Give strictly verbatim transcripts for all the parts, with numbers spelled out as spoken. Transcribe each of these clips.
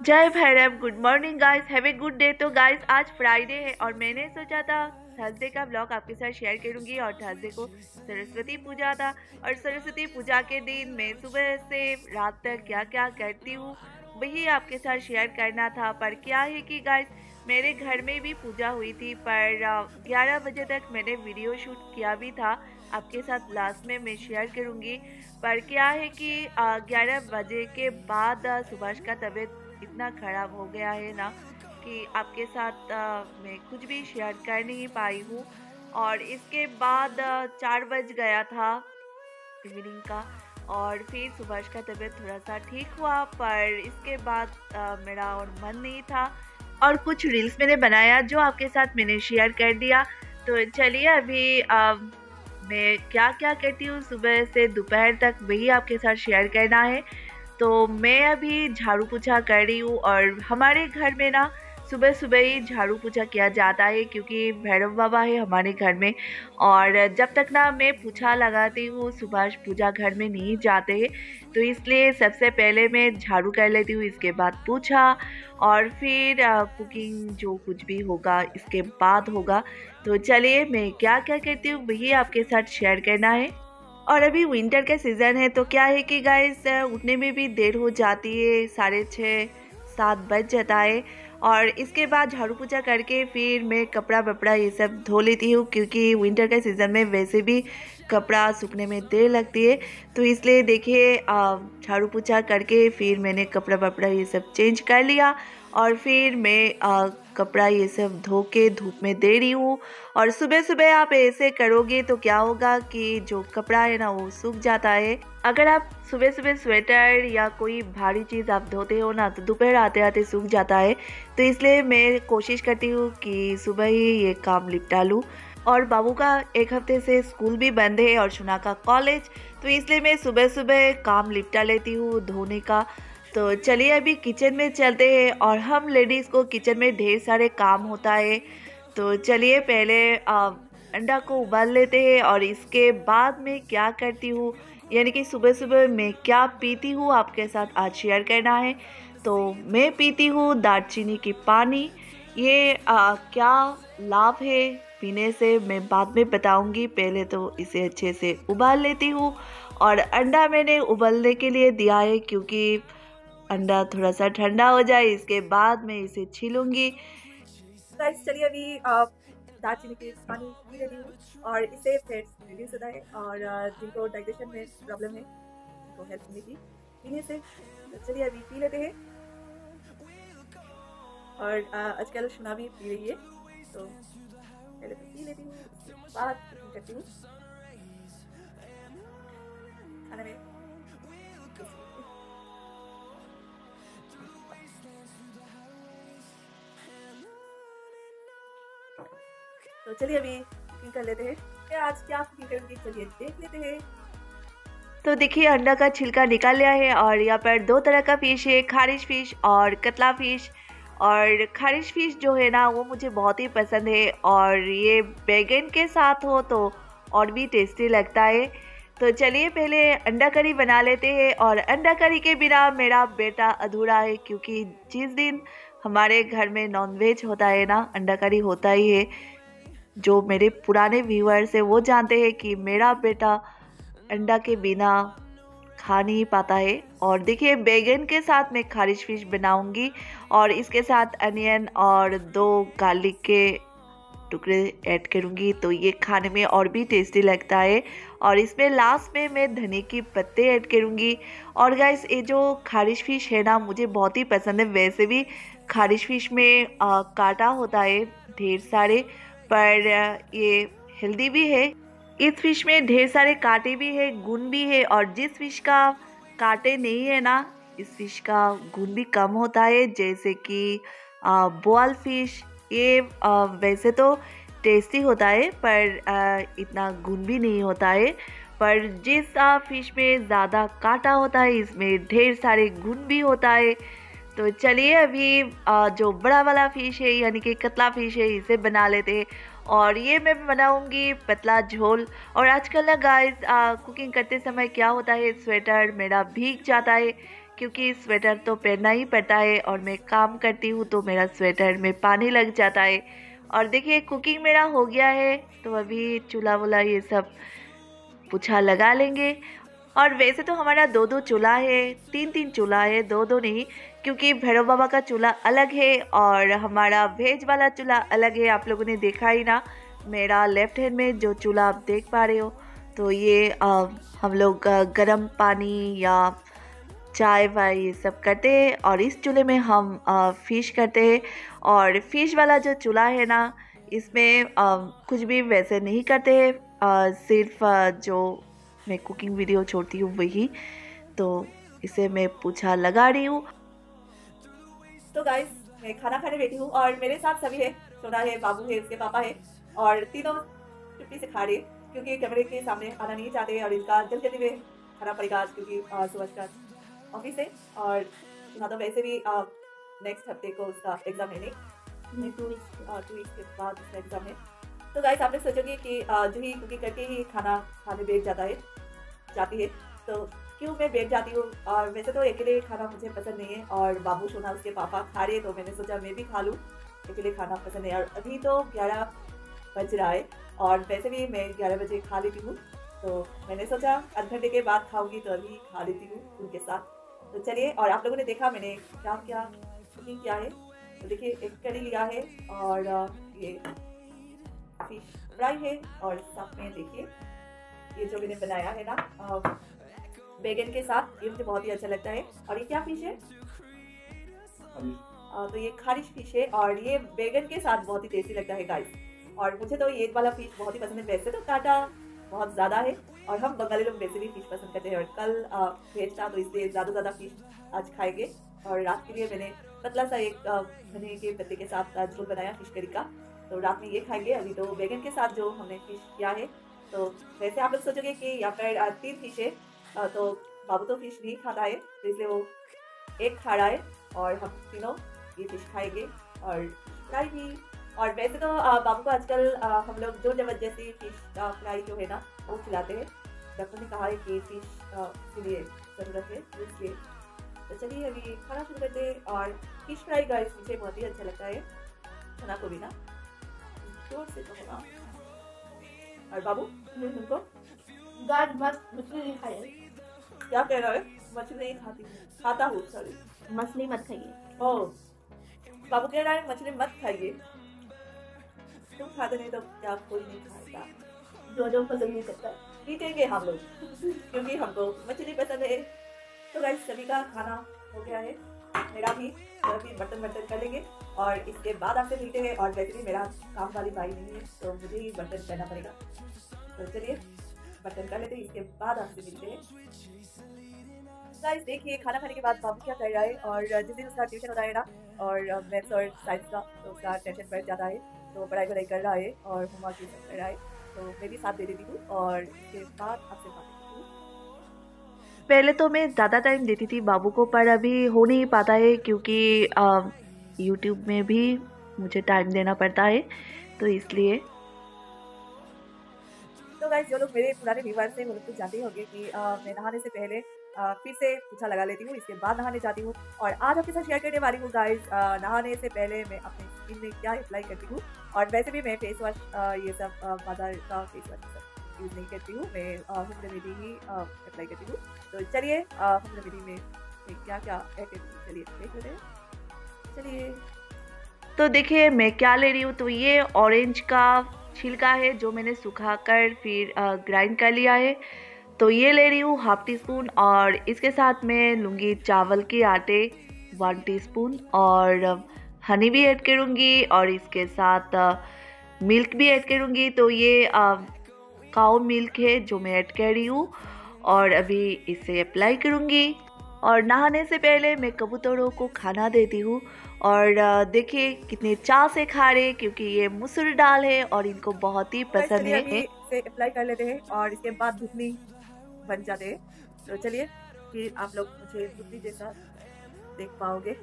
जय Bhairav. Good morning guys, have a good day. तो guys आज फ्राइडे है और मैंने सोचा था थर्सडे का ब्लॉग आपके साथ शेयर करूंगी। और थर्सडे को सरस्वती पूजा था और सरस्वती पूजा के दिन मैं सुबह से रात तक क्या क्या करती हूँ वही आपके साथ शेयर करना था। पर क्या है कि गाइस मेरे घर में भी पूजा हुई थी, पर ग्यारह बजे तक मैंने वीडियो शूट किया भी था, आपके साथ लास्ट में मैं शेयर करूंगी। पर क्या है कि ग्यारह बजे के बाद अ, सुभाष का तबीयत इतना ख़राब हो गया है ना कि आपके साथ अ, मैं कुछ भी शेयर कर नहीं पाई हूँ। और इसके बाद अ, चार बज गया था इवनिंग का, और फिर सुभाष का तबीयत थोड़ा सा ठीक हुआ। पर इसके बाद अ, मेरा और मन नहीं था और कुछ रील्स मैंने बनाया जो आपके साथ मैंने शेयर कर दिया। तो चलिए अभी अ, मैं क्या क्या करती हूँ सुबह से दोपहर तक वही आपके साथ शेयर करना है। तो मैं अभी झाड़ू पोछा कर रही हूँ और हमारे घर में ना सुबह सुबह ही झाड़ू पोछा किया जाता है क्योंकि भैरव बाबा है हमारे घर में। और जब तक ना मैं पोछा लगाती हूँ सुभाष पूजा घर में नहीं जाते हैं, तो इसलिए सबसे पहले मैं झाड़ू कर लेती हूँ, इसके बाद पोछा और फिर कुकिंग जो कुछ भी होगा इसके बाद होगा। तो चलिए मैं क्या क्या करती हूँ वही आपके साथ शेयर करना है। और अभी विंटर का सीज़न है तो क्या है कि गाइस उठने में भी देर हो जाती है, साढ़े छः सात बज जाता है। और इसके बाद झाड़ू पोछा करके फिर मैं कपड़ा वपड़ा ये सब धो लेती हूँ क्योंकि विंटर के सीज़न में वैसे भी कपड़ा सूखने में देर लगती है। तो इसलिए देखिए झाड़ू पोछा करके फिर मैंने कपड़ा वपड़ा ये सब चेंज कर लिया और फिर मैं आ, कपड़ा ये सब धो के धूप में दे रही हूँ। और सुबह सुबह आप ऐसे करोगे तो क्या होगा कि जो कपड़ा है ना वो सूख जाता है। अगर आप सुबह सुबह स्वेटर या कोई भारी चीज़ आप धोते हो ना तो दोपहर आते आते सूख जाता है। तो इसलिए मैं कोशिश करती हूँ कि सुबह ही ये काम निपटा लूँ। और बाबू का एक हफ्ते से स्कूल भी बंद है और सुना का कॉलेज, तो इसलिए मैं सुबह सुबह काम निपटा लेती हूँ धोने का। तो चलिए अभी किचन में चलते हैं। और हम लेडीज़ को किचन में ढेर सारे काम होता है। तो चलिए पहले अंडा को उबाल लेते हैं और इसके बाद मैं क्या करती हूँ यानी कि सुबह सुबह मैं क्या पीती हूँ आपके साथ आज शेयर करना है। तो मैं पीती हूँ दालचीनी की पानी। ये आ, क्या लाभ है पीने से मैं बाद में बताऊंगी, पहले तो इसे अच्छे से उबाल लेती हूँ। और अंडा मैंने उबलने के लिए दिया है क्योंकि अंडा थोड़ा सा ठंडा हो जाए, इसके बाद मैं इसे छीलूंगी। गाइस चलिए अभी आप दालचीनी के पानी पी लेती हूँ और इससे फैट्स रिड्यूस होता है और जिनको डाइजेशन में प्रॉब्लम है उनको हेल्प मिलेगी पीने से। तो चलिए अभी पी लेते हैं। और आजकल सुना भी पी रही है तो पहले तो पी लेती हूँ, उसके बाद कुकिंग करती हूँ खाना में। तो चलिए अभी कुकिंग कर लेते हैं। मैं आज क्या कुकिंग करूँगी चलिए देख लेते हैं। तो देखिए अंडा का छिलका निकाल लिया है और यहाँ पर दो तरह का फिश है, खारिश फिश और कतला फिश। और खारिश फिश जो है ना वो मुझे बहुत ही पसंद है और ये बैगन के साथ हो तो और भी टेस्टी लगता है। तो चलिए पहले अंडा करी बना लेते हैं। और अंडा करी के बिना मेरा बेटा अधूरा है क्योंकि जिस दिन हमारे घर में नॉनवेज होता है ना अंडा करी होता ही है। जो मेरे पुराने व्यूअर्स हैं वो जानते हैं कि मेरा बेटा अंडा के बिना खा नहीं पाता है। और देखिए बैगन के साथ मैं खारिश फिश बनाऊंगी और इसके साथ अनियन और दो गार्लिक के टुकड़े ऐड करूंगी तो ये खाने में और भी टेस्टी लगता है। और इसमें लास्ट में मैं धनिया की पत्ते ऐड करूंगी। और गाइस ये जो खारिश फिश है ना मुझे बहुत ही पसंद है। वैसे भी खारिश फिश में आ, कांटा होता है ढेर सारे, पर आ, ये हेल्दी भी है। इस फिश में ढेर सारे कांटे भी है, गुण भी है। और जिस फिश का कांटे नहीं है ना इस फिश का गुण भी कम होता है, जैसे कि बोआल फिश। ये आ, वैसे तो टेस्टी होता है पर आ, इतना गुण भी नहीं होता है। पर जिस आ, फिश में ज़्यादा कांटा होता है इसमें ढेर सारे गुण भी होता है। तो चलिए अभी आ, जो बड़ा वाला फिश है यानी कि कतला फिश है इसे बना लेते हैं। और ये मैं बनाऊंगी पतला झोल। और आजकल ना गाइस कुकिंग करते समय क्या होता है स्वेटर मेरा भीग जाता है क्योंकि स्वेटर तो पहनना ही पड़ता है और मैं काम करती हूँ तो मेरा स्वेटर में पानी लग जाता है। और देखिए कुकिंग मेरा हो गया है, तो अभी चूल्हा वूल्हा ये सब पोछा लगा लेंगे। और वैसे तो हमारा दो दो चूल्हा है, तीन तीन चूल्हा है, दो दो नहीं, क्योंकि भैरव बाबा का चूल्हा अलग है और हमारा वेज वाला चूल्हा अलग है। आप लोगों ने देखा ही ना, मेरा लेफ्ट हैंड में जो चूल्हा आप देख पा रहे हो, तो ये आ, हम लोग गर्म पानी या चाय वाय ये सब करते हैं और इस चूल्हे में हम आ, फिश करते हैं। और फिश वाला जो चूल्हा है ना, इसमें आ, कुछ भी वैसे नहीं करते हैं, आ, सिर्फ आ, जो मैं कुकिंग वीडियो छोड़ती हूँ वही, तो इसे मैं पोछा लगा रही हूँ। तो गाइस मैं खाना खाने बैठी हूँ और मेरे साथ सभी है, सोना है, बाबू है, उसके पापा है और तीनों चुप्पी से खा रहे क्योंकि कैमरे के सामने आना नहीं चाहते और इनका जल्दी जल्दी में खाना पड़ेगा आज क्योंकि सुबह का ऑफिस है। और यहाँ तो वैसे भी नेक्स्ट हफ्ते को उसका एग्जाम है, नहीं टू वीक्स टू वीक्स के बाद उसका एग्जाम है। तो गाइस आप लोग सोचोगे कि जो ही कुकिंग करके ही खाना खाने बैठ जाता है जाती है, तो क्यों मैं बैठ जाती हूँ। और वैसे तो अकेले खाना मुझे पसंद नहीं है और बाबू सोना उसके पापा खा रहे, तो मैंने सोचा मैं भी खा लूँ, अकेले खाना पसंद नहीं है। और अभी तो ग्यारह बज रहा है और वैसे भी मैं ग्यारह बजे खा लेती हूँ, तो मैंने सोचा आध घंटे के बाद खाऊंगी, तो अभी खा लेती हूँ उनके साथ। तो चलिए, और आप लोगों ने देखा मैंने क्या क्या कुकिंग किया है, तो देखिए एक कड़ी लिया है और ये फिश फ्राई है और साथ में देखिए ये जो मैंने बनाया है ना बैगन के साथ, ये मुझे बहुत ही अच्छा लगता है। और ये क्या फिश है? आ, तो ये खारिश फिश है और ये बैगन के साथ बहुत ही टेस्टी लगता है गाइस। और मुझे तो ये वाला फिश बहुत ही पसंद है, वैसे तो कांटा बहुत ज़्यादा है और हम बंगाली लोग वैसे भी फिश पसंद करते हैं। और कल भेज था तो इसलिए ज़्यादा ज़्यादा फिश आज खाएंगे। और रात के लिए मैंने पतला सा एक धनिया के पत्ते के साथ झोल बनाया फिश करी का, तो रात में ये खाएंगे। अभी तो बैगन के साथ जो हमने फिश किया है, तो वैसे आप लोग सोचोगे कि यहाँ पर तीन फिश है, तो बाबू तो फिश नहीं खाता है, तो इसलिए वो एक खा रहा है और हम तीनों ये फिश खाएंगे और फ्राई भी। और वैसे तो बाबू को आजकल हम लोग जो जबरदस्ती फिश फ्राई जो है ना वो खिलाते हैं। डॉक्टर ने कहा है कि फिश के लिए ज़रूरत है, इसलिए। तो चलिए अभी खाना शुरू करते हैं। और फिश फ्राई गाइस मुझे बहुत ही अच्छा लगता है, खाना को भी ना जोर से तो होगा। और बाबू तुमको गाज मत मछली नहीं खाइए। क्या कह रहा है? मछली नहीं खाती हूँ, खाता हूँ, सॉरी। मछली मत खाइए। ओह, बाबू कह रहा है मछली मत खाइए। तुम खाते नहीं तो क्या कोई नहीं खाएगा? जो जो पसंद नहीं करता पीटेंगे हम लोग क्योंकि हमको मछली पसंद है। तो गाइस सभी का खाना हो गया है, मेरा भी भी बर्तन बर्तन कर लेंगे और इसके बाद आपसे मिलते हैं। और वैसे भी मेरा काम वाली भाई नहीं है, तो मुझे ही बर्तन करना पड़ेगा। तो चलिए बर्तन कर लेते हैं, इसके बाद आपसे मिलते हैं। गाइस देखिए खाना खाने के बाद बाबू क्या कर रहा है, और जिस दिन उसका ट्यूशन होता है ना और मैथ्स और साइंस का, तो उसका टेंशन बढ़ जाता है, तो पढ़ाई वढ़ाई कर रहा है और होमवर्क ये सब कर रहा है, तो मैं भी साथ दे देती हूँ और इसके बाद आपसे बात करती हूँ। पहले तो मैं ज़्यादा टाइम देती थी बाबू को, पर अभी हो नहीं पाता है क्योंकि यूट्यूब में भी मुझे टाइम देना पड़ता है, तो इसलिए। तो गाइस जो लोग मेरे पुराने व्यूअर्स हैं वो लोग तो जानते ही होंगे कि आ, मैं नहाने से पहले आ, फिर से पोछा लगा लेती हूँ, इसके बाद नहाने जाती हूँ। और आज आपके साथ शेयर करने वाली हूँ गाइस नहाने से पहले मैं अपनी स्किन में क्या अप्लाई करती हूँ। और वैसे भी मैं फेस वॉश ये सब बाजार का फेस वॉश सब यूज़ नहीं करती हूँ, मैं होम रेमेडी ही अप्लाई करती हूँ। तो चलिए होम रेमेडी में क्या क्या ऐड करती हूँ, चलिए देख लेते हैं। चलिए तो देखिए मैं क्या ले रही हूँ, तो ये ऑरेंज का छिलका है जो मैंने सुखाकर फिर ग्राइंड कर लिया है, तो ये ले रही हूँ हाफ टी स्पून। और इसके साथ मैं लूँगी चावल के आटे वन टीस्पून और हनी भी ऐड करूँगी और इसके साथ मिल्क भी ऐड करूँगी। तो ये काऊ मिल्क है जो मैं ऐड कर रही हूँ और अभी इसे अप्लाई करूँगी। और नहाने से पहले मैं कबूतरों को खाना देती हूँ और देखिए कितने चाव से खा रहे, क्योंकि ये मसूर दाल है और इनको बहुत ही पसंद है। इसे अप्लाई कर लेते हैं और इसके बाद घुटनी बन जाते हैं, तो चलिए फिर आप लोग मुझे घुटनी जैसा देख पाओगे।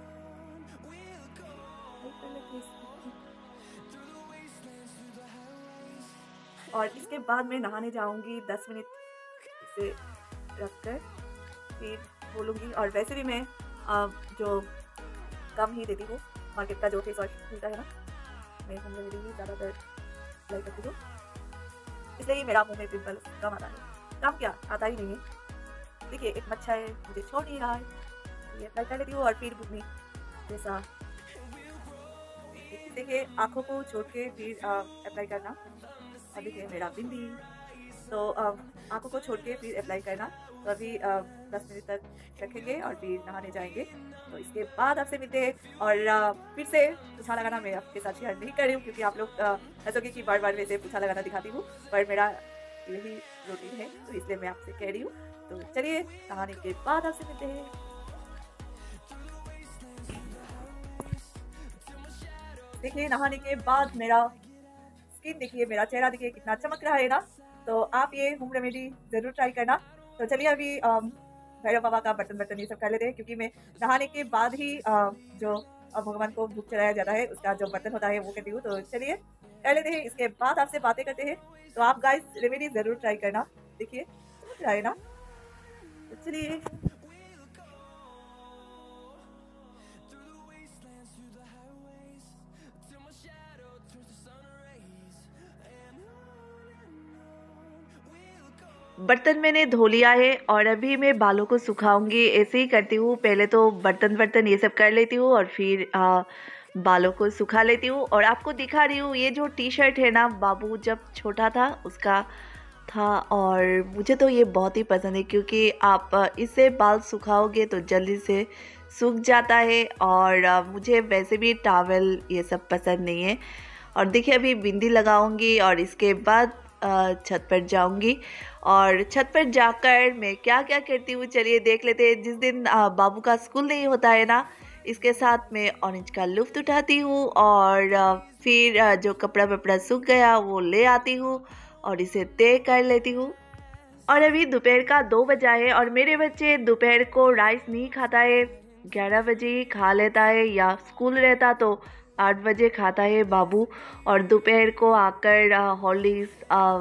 और इसके बाद मैं नहाने जाऊंगी दस मिनट इसे रखकर, फिर बोलूँगी। और वैसे भी मैं आ, जो कम ही देती हूँ, मार्केट का जो फेस वॉश मिलता है ना, मैं होम रेमेडी ही ज़्यादातर अप्लाई करती हूँ, इसलिए मेरा मुँह में पिंपल कम आता है। कम क्या, आता ही नहीं है। देखिए एक मच्छर मुझे छोड़ नहीं रहा है, ये अप्लाई कर लेती हूँ। और फिर बुकनी जैसा देखिए आँखों को छोड़ के फिर अप्लाई करना। और देखिए मेरा बिंदी, तो आँखों को छोड़ के फिर अप्लाई करना। तो अभी आ, दस मिनट तक रखेंगे और फिर नहाने जाएंगे। तो इसके बाद आपसे मिलते हैं। और आ, फिर से पूछा लगाना मैं आपके साथ शेयर नहीं कर रही हूँ, क्योंकि आप लोग ऐसा कि बार बार वैसे पूछा लगाना दिखाती हूँ, पर मेरा यही रूटीन है, तो इसलिए मैं आपसे कह रही हूँ। तो चलिए नहाने के बाद आपसे मिलते हैं। देखिए नहाने के बाद मेरा स्किन देखिए, मेरा चेहरा देखिए कितना चमक रहा है ना। तो आप ये होम रेमेडी ज़रूर ट्राई करना। तो चलिए अभी भैरव बाबा का बर्तन बर्तन ये सब कर लेते हैं, क्योंकि मैं नहाने के बाद ही जो भगवान को भूख चढ़ाया जाता है उसका जो बर्तन होता है वो करती हूँ। तो चलिए कर लेते हैं, इसके बाद आपसे बातें करते हैं। तो आप गाइस रेमेडी ज़रूर ट्राई करना, देखिए समझ रहा है ना। तो चलिए बर्तन मैंने धो लिया है और अभी मैं बालों को सुखाऊंगी। ऐसे ही करती हूँ, पहले तो बर्तन बर्तन ये सब कर लेती हूँ और फिर आ, बालों को सुखा लेती हूँ। और आपको दिखा रही हूँ, ये जो टी शर्ट है ना, बाबू जब छोटा था उसका था, और मुझे तो ये बहुत ही पसंद है, क्योंकि आप इससे बाल सुखाओगे तो जल्दी से सूख जाता है। और मुझे वैसे भी टॉवल ये सब पसंद नहीं है। और देखिए अभी बिंदी लगाऊंगी और इसके बाद छत पर जाऊंगी। और छत पर जाकर मैं क्या क्या करती हूँ चलिए देख लेते हैं। जिस दिन बाबू का स्कूल नहीं होता है ना, इसके साथ मैं ऑरेंज का लुफ्त उठाती हूँ। और फिर जो कपड़ा वपड़ा सूख गया वो ले आती हूँ और इसे तय कर लेती हूँ। और अभी दोपहर का दो बजा है और मेरे बच्चे दोपहर को राइस नहीं खाता है, ग्यारह बजे ही खा लेता है, या स्कूल रहता तो आठ बजे खाता है बाबू। और दोपहर को आकर हॉर्लिक्स,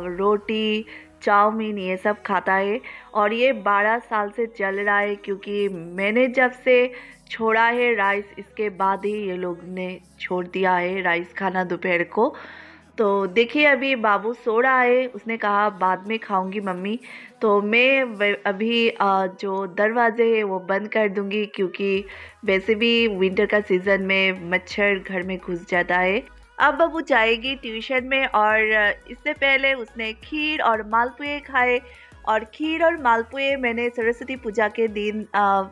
रोटी, चाउमीन ये सब खाता है। और ये बारह साल से चल रहा है, क्योंकि मैंने जब से छोड़ा है राइस, इसके बाद ही ये लोग ने छोड़ दिया है राइस खाना दोपहर को। तो देखिए अभी बाबू सो रहा है, उसने कहा बाद में खाऊंगी मम्मी। तो मैं अभी जो दरवाजे हैं वो बंद कर दूंगी, क्योंकि वैसे भी विंटर का सीज़न में मच्छर घर में घुस जाता है। अब बाबू जाएगी ट्यूशन में, और इससे पहले उसने खीर और मालपुए खाए। और खीर और मालपुए मैंने सरस्वती पूजा के दिन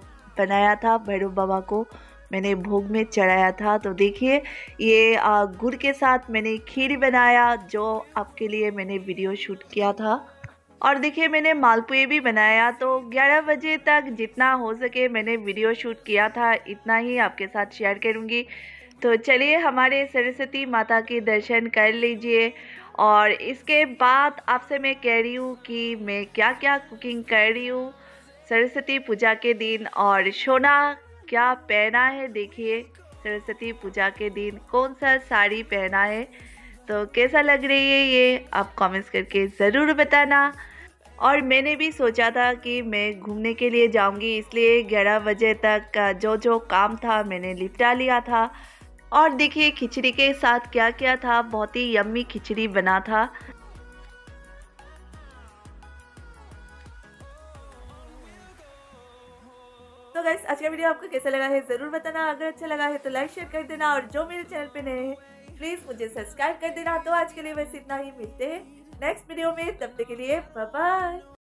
बनाया था, भैरव बाबा को मैंने भोग में चढ़ाया था। तो देखिए ये गुड़ के साथ मैंने खीर बनाया, जो आपके लिए मैंने वीडियो शूट किया था। और देखिए मैंने मालपुए भी बनाया। तो ग्यारह बजे तक जितना हो सके मैंने वीडियो शूट किया था, इतना ही आपके साथ शेयर करूँगी। तो चलिए हमारे सरस्वती माता के दर्शन कर लीजिए। और इसके बाद आपसे मैं कह रही हूँ कि मैं क्या क्या कुकिंग कर रही हूँ सरस्वती पूजा के दिन। और सोना क्या पहना है, देखिए सरस्वती पूजा के दिन कौन सा साड़ी पहना है। तो कैसा लग रही है ये आप कमेंट्स करके ज़रूर बताना। और मैंने भी सोचा था कि मैं घूमने के लिए जाऊंगी, इसलिए ग्यारह बजे तक जो जो काम था मैंने निपटा लिया था। और देखिए खिचड़ी के साथ क्या क्या था, बहुत ही यम्मी खिचड़ी बना था। तो गाइस आज का वीडियो आपको कैसा लगा है ज़रूर बताना। अगर अच्छा लगा है तो लाइक शेयर कर देना, और जो मेरे चैनल पे नए हैं प्लीज़ मुझे सब्सक्राइब कर देना। तो आज के लिए बस इतना ही, मिलते हैं नेक्स्ट वीडियो में, तब तक के लिए बाय बाय।